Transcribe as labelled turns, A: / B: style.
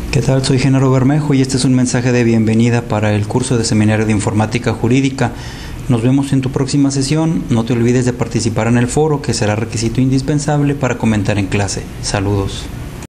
A: ¿Qué tal? Soy Genaro Bermejo y este es un mensaje de bienvenida para el curso de Seminario de Informática Jurídica. Nos vemos en tu próxima sesión. No te olvides de participar en el foro, que será requisito indispensable para comentar en clase. Saludos.